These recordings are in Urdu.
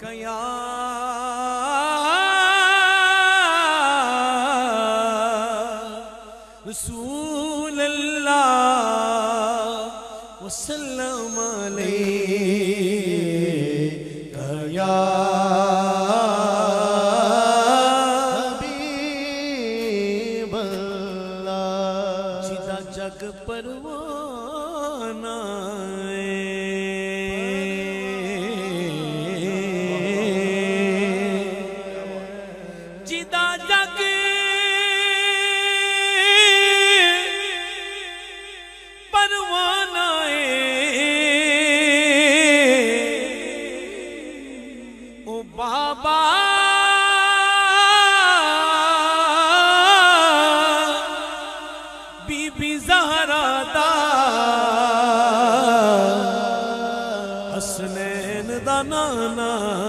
یا رسول اللہ وسلم علیک یا حبیب اللہ جدا جگ پروانہ جدا جگ پروانہ او بابا بی بی زہرا دا حسنین دا نانا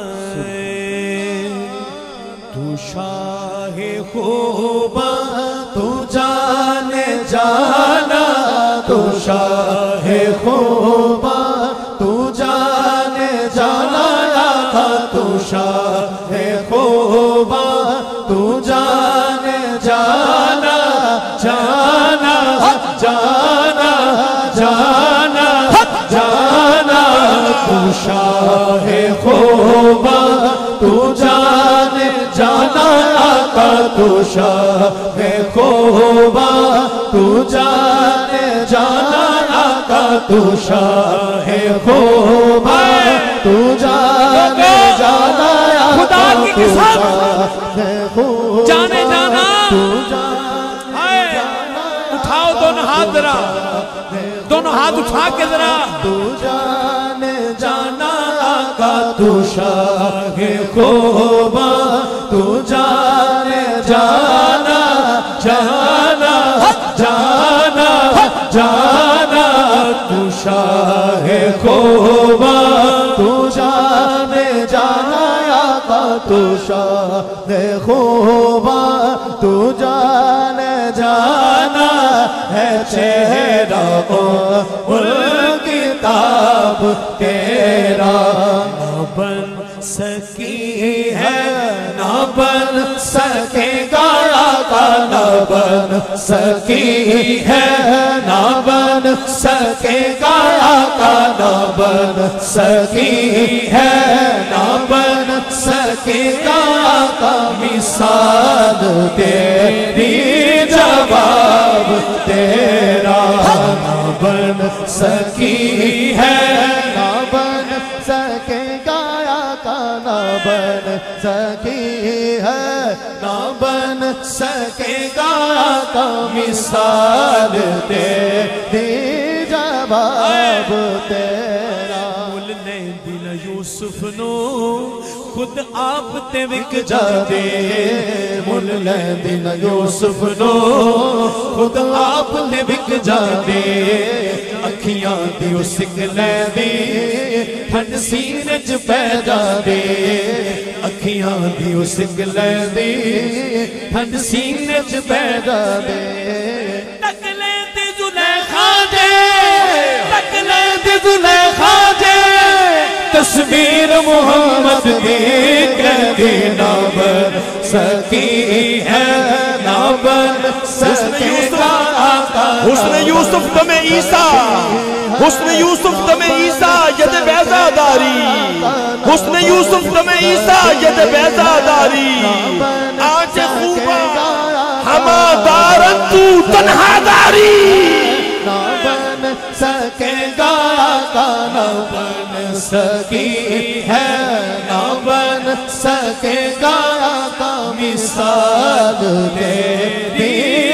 تو شاہ خوبا تو جانے جانا تو شاہ خوبا تو جانے جانا تو شاہ خوبا تو جانے جانا جانا جانا جانا جانا تو شاہ خوبا تو جانے جانا آقا تو شاہ خوبا تو جانے جانا آقا تو شاہ خوبا تو جانے جانا خدا کی قسم جانے جانا اٹھاؤ دونوں ہاتھ ذرا دونوں ہاتھ اٹھا کے ذرا تو جانے جانا آقا تو شاہ خوبا تو جانے جانا جانا جانا جانا تو شاہ خوبا تو جانے جانا آقا تو شاہ خوبا تو جانے جانا ہے چہرہ کتاب تیرا نہ بن سکی ہے نہ بن سکے گا آقا نہ بن سکی ہے نہ بن سکے گا آقا نہ بن سکی ہے نہ بن سکے گا آقا مثال تیری جواب تیرا نہ بن سکی ہے نہ بن سکے گا آقا نہ بن سکی ہے نہ بن سکے گا آقا مثال تیری جواب تیرا ملنے دل یوسف نو خود آپ تے وک جاندے ملنے دل یوسف نو خود آپ تے وک جاندے اکھیاں دی اسک لے دی ٹھنڈ سینے چ پے جاندے اکھیاں دی اسک لے دی ٹھنڈ سینے چ پے جاندے تکلے تے زلیخا دے تکلے تے زلیخا دے تصویر محمد دیکھ نہ بن سکی ہے نہ بن سکے گا آقا حسن یوسف دم عیسیٰ حسن یوسف دم عیسیٰ ید بیضا داری حسن یوسف دم عیسیٰ ید بیضا داری آج خوبا ہما دارن تو تنہا داری نہ بن سکے گا آقا نہ بن سکی ہے نہ بن سکے گا آقا مثال تیری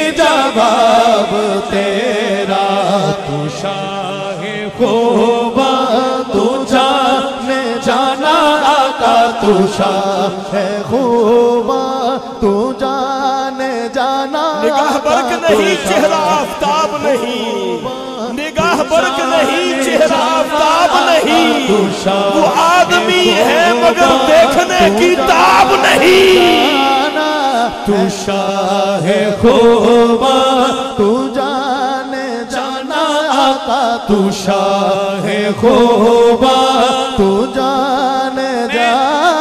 جواب تیرا تو شاہ خوبا تو جانے جانا آقا تو شاہ خوبا تو جانے جانا نگاہ برق نہیں چہرہ آفتاب نہیں نگاہ برق نہیں چہرہ آفتاب نہیں وہ آدمی ہے مگر دیکھنے کی تاب نہیں تو شاہ خوبا تو جانے جانا آقا تو شاہ خوبا تو جانے جانا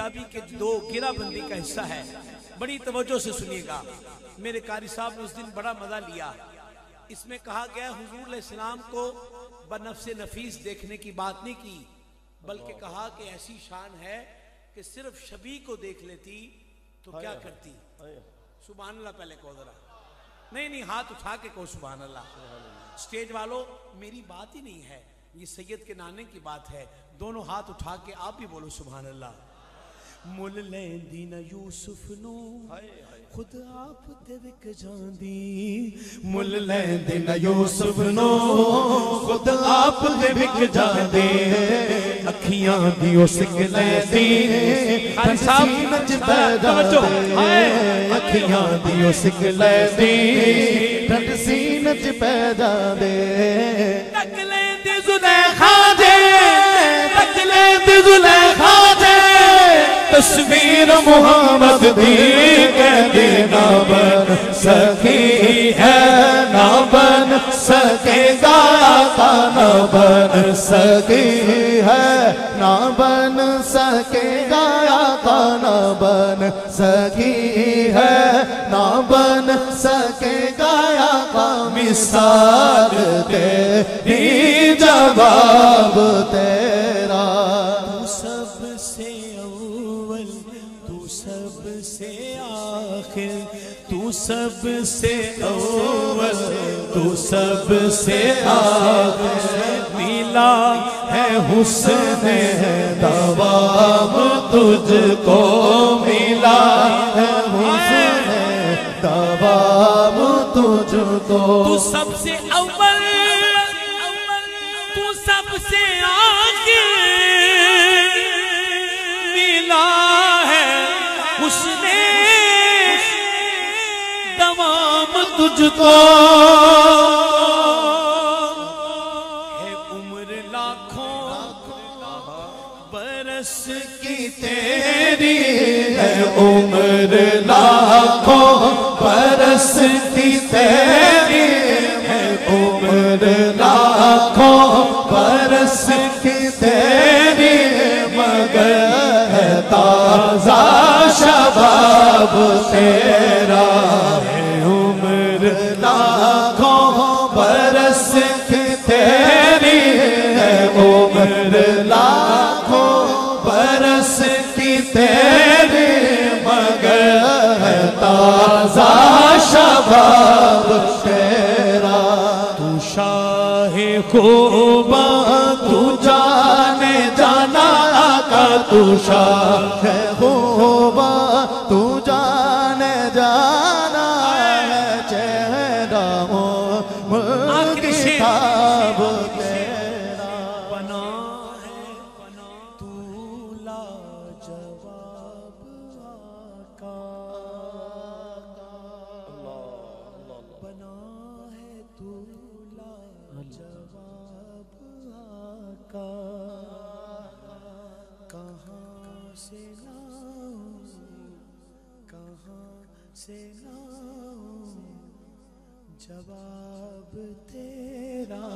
کتابی کے دو گرہ بندی کا حصہ ہے، بڑی توجہ سے سنیے گا. میرے قاری صاحب نے اس دن بڑا مزہ لیا. اس میں کہا گیا حضور علیہ السلام کو بنفس نفیس دیکھنے کی بات نہیں کی، بلکہ کہا کہ ایسی شان ہے کہ صرف شبیہ کو دیکھ لیتی تو کیا کرتی. سبحان اللہ پہلے کہو ذرا. نہیں ہاتھ اٹھا کے کہو سبحان اللہ. سٹیج والوں میری بات ہی نہیں ہے، یہ سید کے نانے کی بات ہے. دونوں ہاتھ اٹھا کے آپ بھی بولو سبحان اللہ. مل لیندی نہ یوسف نو خود آپ تے وک جاندی. مل لیندی نہ یوسف نو خود آپ تے وک جاندی. اکھیاں دی اس لیندی حسین وچ پیدا دے. اکھیاں دی اس لیندی حسین وچ پیدا دے. تک لیندی زلیخا دے، تک لیندی زلیخا دے. تصویر محمد دی کہتے نہ بن سکی ہے، نہ بن سکے گا آقا، نہ بن سکی ہے، نہ بن سکے گا آقا، نہ بن سکی ہے، نہ بن سکے گا آقا. مثال تیری جواب تیرا. تو سب سے اول، تو سب سے آخر، تو سب سے اول، تو سب سے آخر. ملا ہے حسن دوام تجھ کو، ملا ہے حسن دوام تجھ کو. تو سب سے اول، تو سب سے آخر. ملا ہے حسن دوام تجھ کو. ہے عمر لاکھوں برس کی تیری، ہے عمر لاکھوں برس کی تیری. ہے عمر لاکھوں برس کی تیری، مگر ہے تازہ شباب تیرا. ہے عمر لاکھوں برس کی تیری، ہے عمر لاکھوں برس کی تیری، مگر ہے تازہ شباب تیرا. تو شاہ خوباں، تو جانے جانا آقا، تو شاہ خوباں، تو جانے جانا ہے. چہرہ کتاب تیرا. بنا ہے تو لاجواب آقا. بنا ہے تو لاجواب آقا. کہاں سے لاؤں، کہاں سے لاؤں جواب تیرا.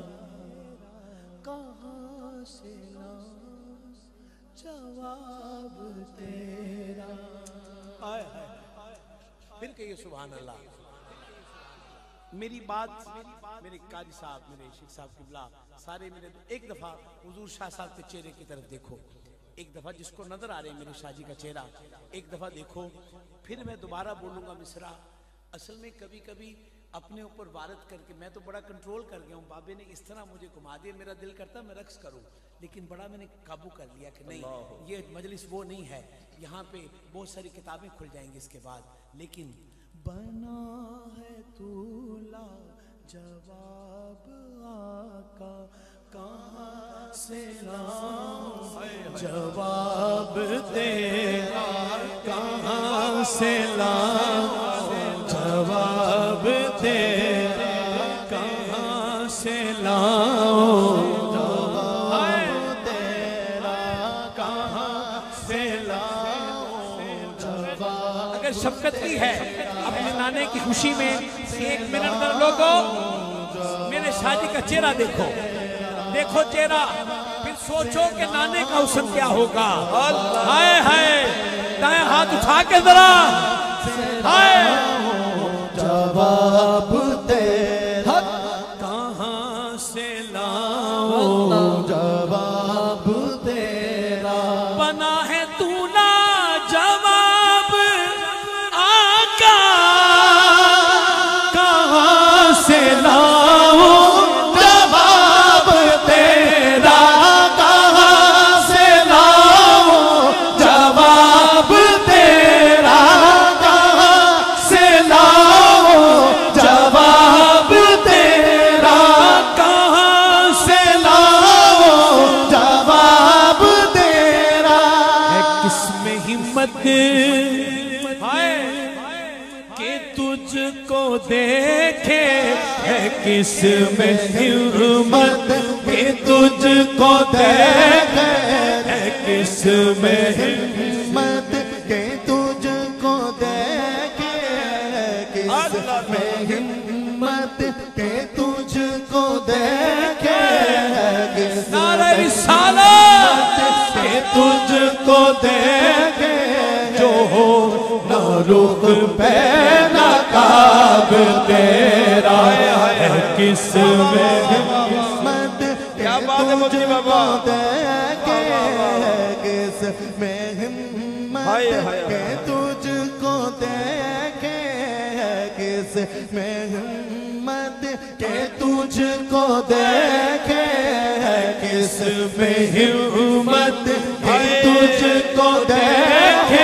کہاں سے لاؤں جواب تیرا. آئے پھر کہیے سبحان اللہ. میری بات میرے قاری صاحب، میرے شیخ صاحب قبلہ سارے میرے ایک دفعہ حضور شاہ صاحب کے چہرے کی طرف دیکھو. ایک دفعہ جس کو نظر آ رہے میرے شاہ جی کا چہرہ ایک دفعہ دیکھو. پھر میں دوبارہ بولوں گا مصرع. اصل میں کبھی کبھی اپنے اوپر وارد کر کے میں تو بڑا کنٹرول کر گیا ہوں. بابے نے اس طرح مجھے گھما دیا، میرا دل کرتا میں رقص کروں، لیکن بڑا میں نے قابو کر لیا کہ نہیں، یہ مجلس وہ نہیں ہے. یہاں پہ بہت ساری کتابیں کھل جائیں گی اس کے بعد. لیکن بنا ہے تو لاجواب آقا، کہاں سے لاؤں جواب تیرا. کہاں سے لاؤں جواب تیرا. کہاں سے لاؤں جواب تیرا. کہاں سے لاؤں جواب. اگر شفقت کی ہے اپنے نانے کی خوشی میں ایک منٹ در لوگو میرے شاہ جی کا چہرہ دیکھو، دیکھو چہرہ. پھر सोचो कि नाने का हुस्न क्या होगा। हाय हाय, दाएं हाथ उठा के जरा, हाय जवाब तेरा कहाँ से लाऊं जवाब तेरा बना है तू ना जवाब आका, कहाँ से लाऊं जवाब तेरा कहाँ से लाऊं जवाब तेरा कहाँ से लाऊं जवाब तेरा कहाँ से लाऊं जवाब तेरा है किसमें हिम्मत हाय कि तुझको देखे, है किसमें हिम्मत कि तुझको देखे है किसमें हिम्मत कि तुझको देखे है किसमें हिम्मत कि तुझको देखे है नारे किसमें रिसालत कि तुझको देखे जो हो न रुख पे न काब तेरा है किसमें हिम्मत क्या बात है मोदी बाबा, देखे किसमें हिम्मत के तुझको देखे किसमें हिम्मत के तुझको देखे किसमें हिम्मत के तुझको देखे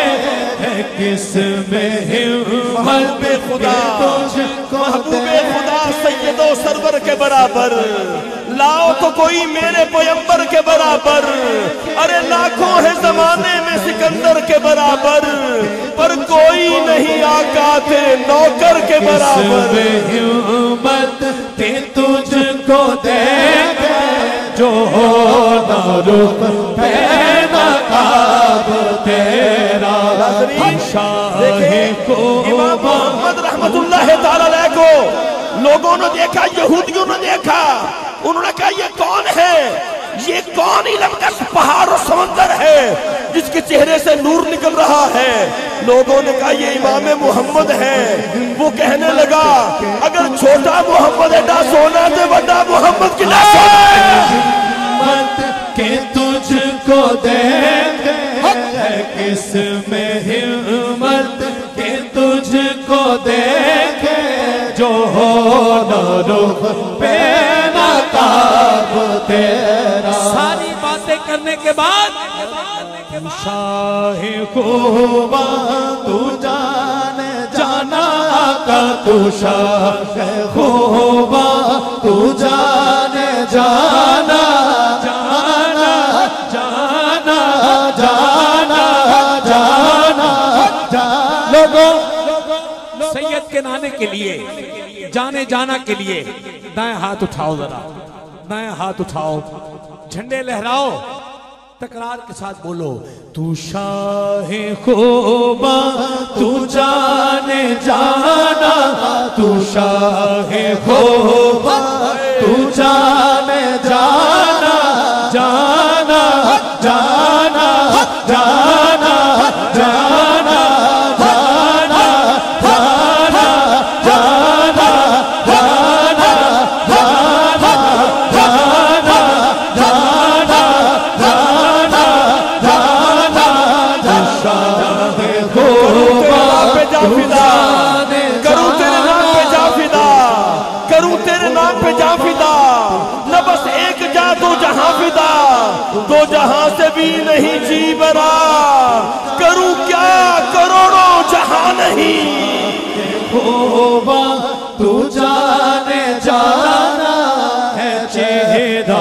किसमें हिम्मत खुदा तुझको महबूबे खुदा सैयदो सरवर के बराबर, लाओ तो कोई मेरे पैगंबर के बराबर। अरे लाखों है जमाने में सिकंदर के बराबर, पर कोई नहीं आका तेरे नौकर के बराबर। हिम्मत के तुझको देखे जो हो न रुख पे न काब तेरा शाहे को इमाम मोहम्मद रहमतुल्लाह ताला अलैह को लोगों ने देखा, यहूदियों ने देखा, उन्होंने कहा ये कौन है, ये कौन इल्म का पहाड़ और समंदर है जिसके चेहरे से नूर निकल रहा है। लोगों ने कहा ये इमाम मोहम्मद है। वो कहने लगा अगर छोटा मोहम्मद एडा सोना तो बड़ा मोहम्मद कितना हिम्मत के तुझको देखे किसमें हिम्मत के तुझको देखे जो हो न रुख पे न काब तेरा। सारी बातें करने के बाद शाहे खूबा तू जाने जाना का तू शाहे खूबा तू जाने जाना जाना जाना जाना जाना जाना लोगों सैयद के नाने के लिए, जाने जाना के लिए दाएं हाथ उठाओ, जरा दाएं हाथ उठाओ, झंडे लहराओ, तकरार के साथ बोलो तू शाहे खूबा तू जाने जाना तू शाहे खूबा तू जाने जाना जाना जाना जाना जाना जाना जाना जाना जाना जाना करूं तेरे नाम पे जा फिदा, करूं तेरे नाम पे जा फिदा, न बस एक जा दो जहां फिदा, दो जहां से भी नहीं जी बरा, करूं क्या करोड़ों जहां नहीं। खूबा तू जाने जाना है चेहरा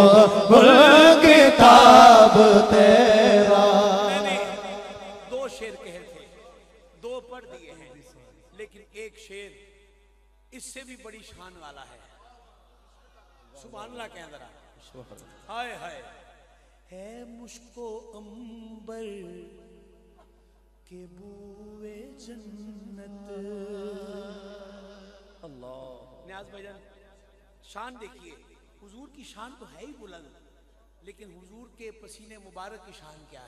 किताब तेरा। मैंने दो शेर कहे थे, दो पढ़ दिए हैं, लेकिन एक शेर इससे भी बड़ी शान वाला है। सुभान अल्लाह कहें जरा, हाय हाय। है मुझको अंबर के बूए जन्नत। अल्लाह, नियाज भाईजान शान देखिए, हुजूर की शान तो है ही बुलंद, لیکن حضور کے پسینے مبارک کی شان کیا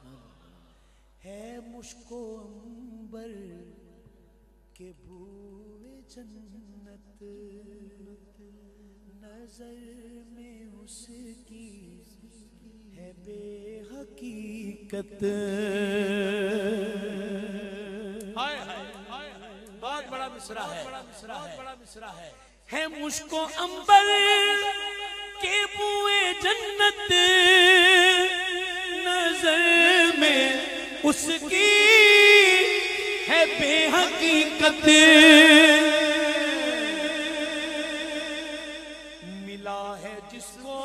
ہے مشک و عنبر کے بوئے جنت، نظر میں اس کی ہے بے حقیقت. بہت بڑا مصرع ہے، بہت بڑا مصرع ہے مشک و عنبر کے بوئے جنت، نظر میں اس کی ہے بے حقیقت. ملا ہے جس کو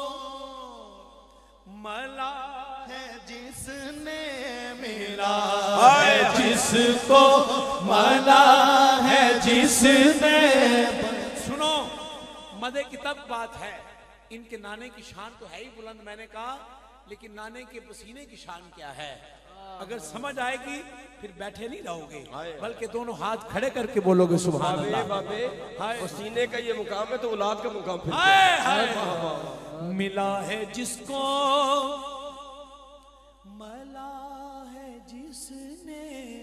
ملا ہے جس نے ملا ہے جس کو ملا ہے جس نے. سنو مدح کی تب بات ہے، ان کے نانے کی شان تو ہے ہی بلند میں نے کہا، لیکن نانے کے پسینے کی شان کیا ہے اگر سمجھ آئے گی پھر بیٹھے نہیں رہو گے، بلکہ دونوں ہاتھ کھڑے کر کے بولو گے سبحان اللہ. پسینے کا یہ مقام ہے تو اولاد کا مقام پھر ملا ہے جس کو ملا ہے جس نے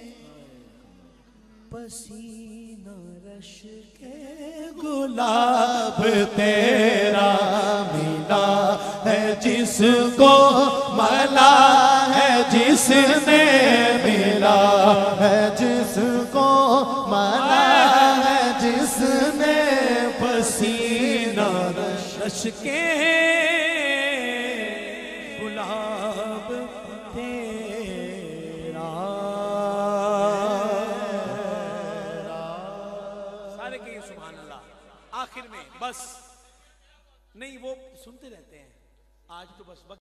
پسینہ رش کے گلاب تیرا، ملا ہے جس کو ملا ہے جس نے ملا ہے جس کو ملا ہے جس نے پسینہ رش کے گلاب تیرا. سارے کہیے سبحان اللہ. آخر میں بس نہیں وہ سنتے رہتے ہیں آج تو بس